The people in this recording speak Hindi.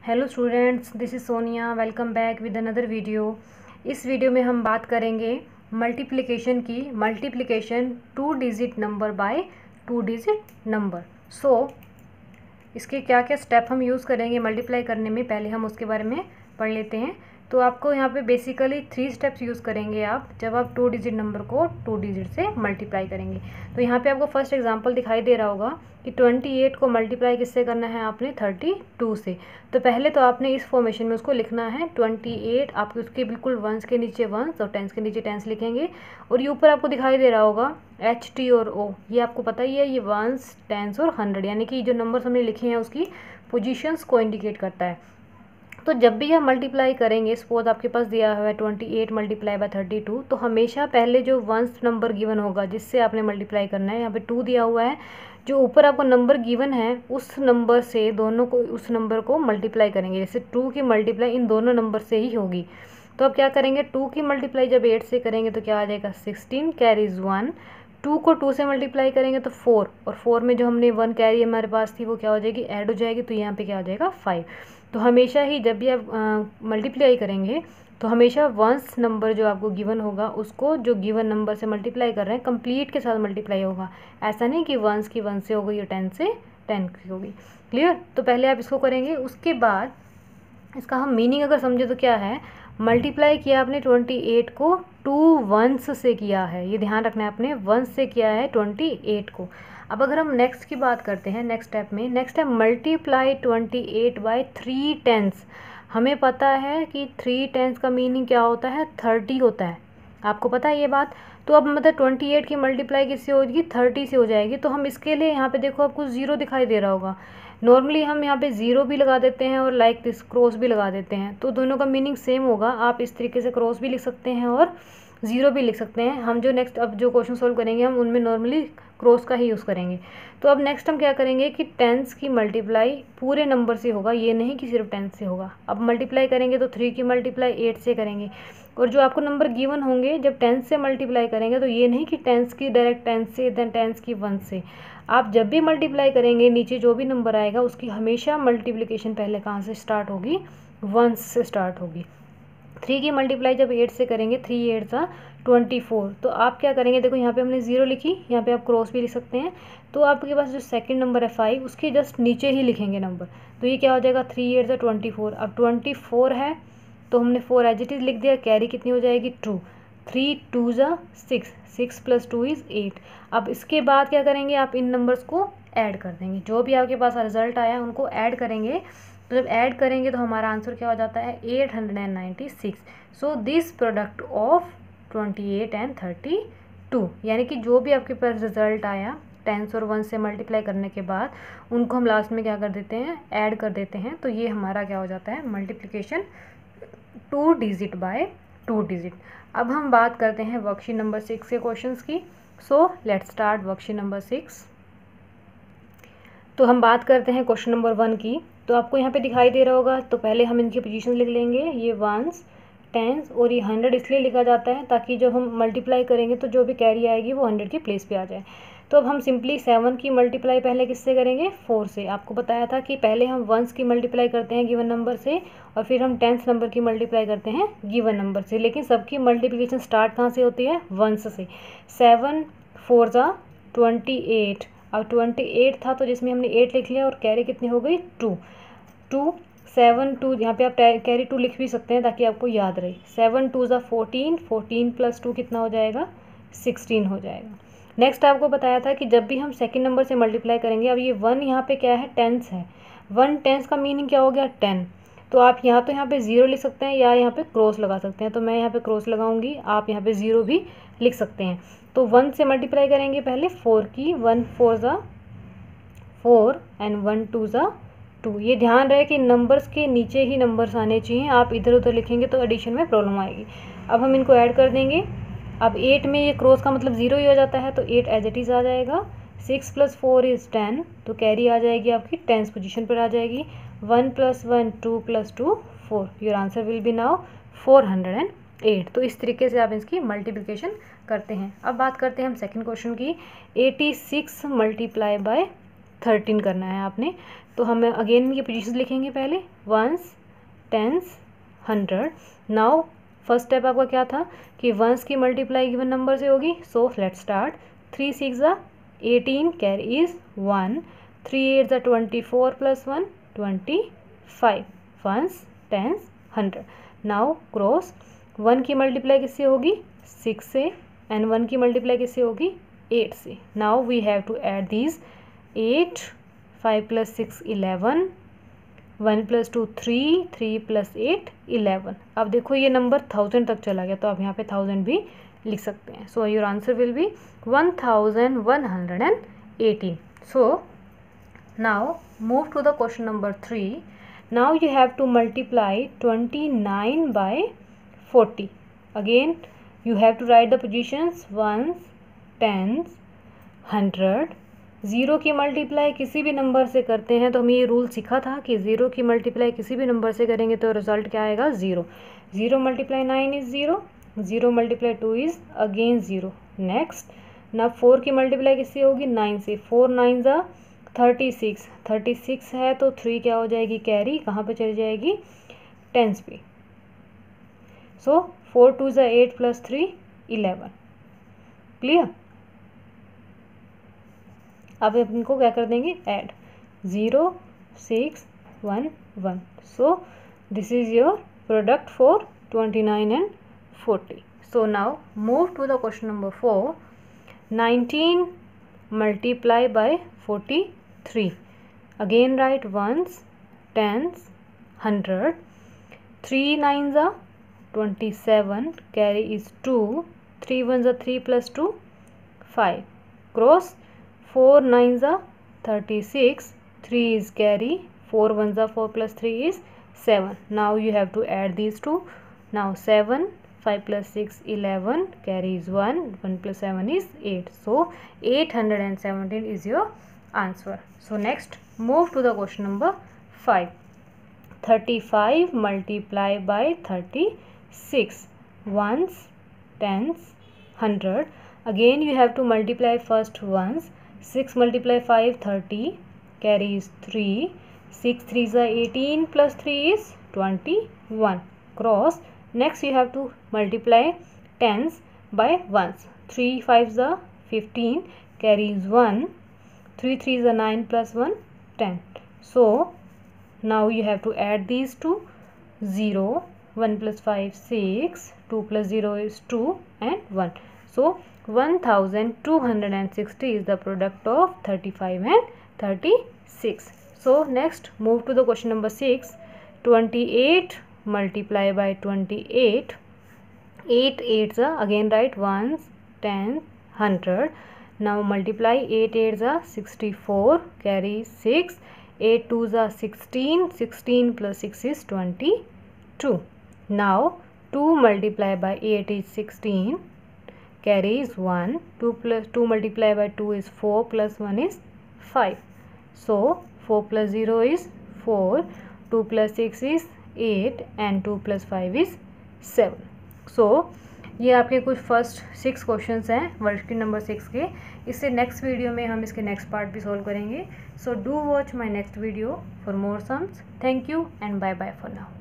Hello students, this is Sonia. Welcome back with another video. इस वीडियो में हम बात करेंगे मल्टीप्लिकेशन की। Multiplication 2 digit number by 2 digit number. इसके क्या क्या स्टेप हम यूज़ करेंगे मल्टीप्लाई करने में, पहले हम उसके बारे में पढ़ लेते हैं। तो आपको यहाँ पे बेसिकली 3 स्टेप्स यूज़ करेंगे आप जब आप 2 डिजिट नंबर को 2 डिजिट से मल्टीप्लाई करेंगे। तो यहाँ पे आपको फर्स्ट एग्जांपल दिखाई दे रहा होगा कि 28 को मल्टीप्लाई किससे करना है आपने 32 से। तो पहले तो आपने इस फॉर्मेशन में उसको लिखना है 28, आप उसके बिल्कुल वंस के नीचे वंस और टेंस के नीचे टेंस लिखेंगे। और ये ऊपर आपको दिखाई दे रहा होगा HT और O, ये आपको पता ही है, ये वंस टेंस और 100 यानी कि जो नंबर हमने लिखे हैं उसकी पोजीशंस को इंडिकेट करता है। तो जब भी हम मल्टीप्लाई करेंगे, सपोज आपके पास दिया हुआ है 28 मल्टीप्लाई बाय 32, तो हमेशा पहले जो वंस नंबर गिवन होगा जिससे आपने मल्टीप्लाई करना है, यहाँ पे 2 दिया हुआ है, जो ऊपर आपको नंबर गिवन है उस नंबर से दोनों को, उस नंबर को मल्टीप्लाई करेंगे। जैसे 2 की मल्टीप्लाई इन दोनों नंबर से ही होगी। तो अब क्या करेंगे, 2 की मल्टीप्लाई जब 8 से करेंगे तो क्या आ जाएगा 16 कैरीज 1। 2 को 2 से मल्टीप्लाई करेंगे तो 4, और 4 में जो हमने 1 कैरी हमारे पास थी वो क्या हो जाएगी, ऐड हो जाएगी, तो यहाँ पे क्या हो जाएगा 5। तो हमेशा ही जब भी आप मल्टीप्लाई करेंगे तो हमेशा वंस नंबर जो आपको गिवन होगा उसको जो गिवन नंबर से मल्टीप्लाई कर रहे हैं कंप्लीट के साथ मल्टीप्लाई होगा। ऐसा नहीं कि वंस की 1 से हो गई और 10 से 10 की होगी। क्लियर? तो पहले आप इसको करेंगे, उसके बाद इसका हम मीनिंग अगर समझे तो क्या है, मल्टीप्लाई किया आपने 28 को 2 वंस से किया है, ये ध्यान रखना है, आपने वंस से किया है 28 को। अब अगर हम नेक्स्ट की बात करते हैं, नेक्स्ट स्टेप में, नेक्स्ट है मल्टीप्लाई 28 बाय 3 टेंस। हमें पता है कि 3 टेंस का मीनिंग क्या होता है, 30 होता है, आपको पता है ये बात। तो अब मतलब 28 की मल्टीप्लाई किससे होगी, 30 से हो जाएगी। तो हम इसके लिए यहाँ पे देखो आपको 0 दिखाई दे रहा होगा। नॉर्मली हम यहाँ पे 0 भी लगा देते हैं और लाइक दिस क्रॉस भी लगा देते हैं, तो दोनों का मीनिंग सेम होगा। आप इस तरीके से क्रॉस भी लिख सकते हैं और 0 भी लिख सकते हैं। हम जो नेक्स्ट अब जो क्वेश्चन सॉल्व करेंगे हम उनमें नॉर्मली क्रॉस का ही यूज़ करेंगे। तो अब नेक्स्ट हम क्या करेंगे कि टेंस की मल्टीप्लाई पूरे नंबर से होगा, ये नहीं कि सिर्फ 10 से होगा। अब मल्टीप्लाई करेंगे तो 3 की मल्टीप्लाई 8 से करेंगे, और जो आपको नंबर गिवन होंगे जब 10 से मल्टीप्लाई करेंगे तो ये नहीं कि 10 की डायरेक्ट 10 से देन 10 की 1 से। आप जब भी मल्टीप्लाई करेंगे नीचे जो भी नंबर आएगा उसकी हमेशा मल्टीप्लिकेशन पहले कहाँ से स्टार्ट होगी, 1 से स्टार्ट होगी। 3 की मल्टीप्लाई जब 8 से करेंगे, 3 8 सा 24, तो आप क्या करेंगे, देखो यहाँ पे हमने 0 लिखी, यहाँ पे आप क्रॉस भी लिख सकते हैं। तो आपके पास जो सेकंड नंबर है 5, उसके जस्ट नीचे ही लिखेंगे नंबर, तो ये क्या हो जाएगा 3 8 सा 24। अब 24 है तो हमने 4 एज इट इज़ लिख दिया, कैरी कितनी हो जाएगी 2, 3 2 सा 6, 6 + 2 = 8। अब इसके बाद क्या करेंगे, आप इन नंबर्स को ऐड कर देंगे, जो भी आपके पास रिजल्ट आया उनको ऐड करेंगे। तो जब ऐड करेंगे तो हमारा आंसर क्या हो जाता है 896। So this product of 28 and 32, यानी कि जो भी आपके पास रिजल्ट आया 10 और 1 से मल्टीप्लाई करने के बाद उनको हम लास्ट में क्या कर देते हैं, ऐड कर देते हैं। तो ये हमारा क्या हो जाता है मल्टीप्लिकेशन 2 डिजिट बाय 2 डिजिट। अब हम बात करते हैं वर्कशीट नंबर 6 के क्वेश्चंस की। So let's start worksheet number 6। तो हम बात करते हैं क्वेश्चन नंबर 1 की। तो आपको यहाँ पे दिखाई दे रहा होगा, तो पहले हम इनकी पोजीशन लिख लेंगे। ये वंस, टेंस और ये 100 इसलिए लिखा जाता है ताकि जब हम मल्टीप्लाई करेंगे तो जो भी कैरी आएगी वो 100 की प्लेस पे आ जाए। तो अब हम सिंपली 7 की मल्टीप्लाई पहले किससे करेंगे, 4 से। आपको बताया था कि पहले हम वंस की मल्टीप्लाई करते हैं गिवन नंबर से और फिर हम टेंस नंबर की मल्टीप्लाई करते हैं गिवन नंबर से, लेकिन सबकी मल्टीप्लिकेशन स्टार्ट कहाँ से होती है, वंस से। 7 4 सा 28, अब 28 था तो जिसमें हमने 8 लिख लिया और कैरी कितनी हो गई 2, 2 7 2, यहाँ पे आप कैरी 2 लिख भी सकते हैं ताकि आपको याद रहे। 7 2 सा 14, 14 + 2 कितना हो जाएगा 16 हो जाएगा। नेक्स्ट आपको बताया था कि जब भी हम सेकंड नंबर से मल्टीप्लाई करेंगे, अब ये 1 यहाँ पे क्या है, टेंस है। 1 टेंस का मीनिंग क्या हो गया 10, तो आप यहाँ तो यहाँ पे 0 लिख सकते हैं या यहाँ पे क्रॉस लगा सकते हैं। तो मैं यहाँ पे क्रॉस लगाऊंगी, आप यहाँ पे 0 भी लिख सकते हैं। तो 1 से मल्टीप्लाई करेंगे पहले 4 की, 1 4 सा 4 एंड 1 2 सा 2। ये ध्यान रहे कि नंबर्स के नीचे ही नंबर्स आने चाहिए, आप इधर उधर लिखेंगे तो एडिशन में प्रॉब्लम आएगी। अब हम इनको ऐड कर देंगे। अब 8 में ये क्रॉस का मतलब 0 ही हो जाता है, तो 8 एज इट इज़ आ जाएगा। 6 + 4 = 10, तो कैरी आ जाएगी आपकी 10th पोजीशन पर आ जाएगी। 1 + 1 2 + 2 4, your answer will be now 408। तो इस तरीके से आप इसकी मल्टीप्लिकेशन करते हैं। अब बात करते हैं हम सेकंड क्वेश्चन की। 86 मल्टीप्लाई बाय 13 करना है आपने। तो हम अगेन ये पोजीशन लिखेंगे पहले, ones, tens, 100। Now first step आपका क्या था कि वंस की मल्टीप्लाई गिवन नंबर से होगी, so let's start. 3 6 18 carry is 1, 3 8 24 plus 1 25, ones, tens, 100। Now cross, 1 की मल्टीप्लाई किससे होगी, 6 से, एंड 1 की मल्टीप्लाई किससे होगी, 8 से। Now we have to add these, 8, 5 + 6 11, 1 + 2 3, 3 + 8 11। अब देखो ये नंबर 1000 तक चला गया, तो आप यहाँ पे 1000 भी लिख सकते हैं। So your answer will be 1118। So now move to the question number 3। Now you have to multiply 29 by 40। Again you have to write the positions, ones, tens, 100। Zero की मल्टीप्लाई किसी भी नंबर से करते हैं तो हमें ये रूल सीखा था कि ज़ीरो की मल्टीप्लाई किसी भी नंबर से करेंगे तो रिजल्ट क्या आएगा, zero. 0 × 9 is 0, 0 × 2 is again 0। Next, ना 4 की मल्टीप्लाई किससे होगी, 9 से। 4 9 ज़ा 36, 36 है तो 3 क्या हो जाएगी, कैरी कहाँ पे चली जाएगी, टेंस पे। सो 4 2 ज़ा 8 + 3 11। क्लियर। अब इनको क्या कर देंगे, add, 0 6 1 1। So this is your product for 29 and 40। So now move to the question number 4। 19 multiply by 43। Again write ones, tens, 100। 3 9 ज़ा 27, carry is 2, 3 1 ज़ा 3 + 2 5, cross, 4 9 ज़ा 36, 3 is carry, 4 1 ज़ा 4 + 3 is 7। now you have to add these two। now 7, 5 + 6 11, carry is 1, 1 + 7 is 8। so 817 is your answer। so next move to the question number 5। 35 multiply by 36, ones, tens, 100। again you have to multiply first ones। 6 × 5 30, carry is 3, 6 3 is 18 plus 3 is 21, cross। next you have to multiply tens by ones। 3 5 is 15, carry is 1, 3 3 is 9 plus 1 10। so now you have to add these two, 0, 1 + 5 6, 2 + 0 is 2 and 1। so 1260 is the product of 35 and 36। so next move to the question number 6। 28 multiply by 28, 8 8s are again write ones, 10, 100। now multiply 8 8s are 64, carry 6, 8 2s are 16, 16 plus 6 is 22। now 2 multiply by 8 is 16, carry is 1, 2 multiply by 2 is 4 plus 1 is 5। so 4 plus 0 is 4, 2 plus 6 is 8 and 2 plus 5 is 7। so ये आपके कुछ फर्स्ट 6 क्वेश्चंस हैं वर्कशीट नंबर 6 के। इससे नेक्स्ट वीडियो में हम इसके नेक्स्ट पार्ट भी सॉल्व करेंगे। So do watch my next video for more sums. Thank you and bye bye for now.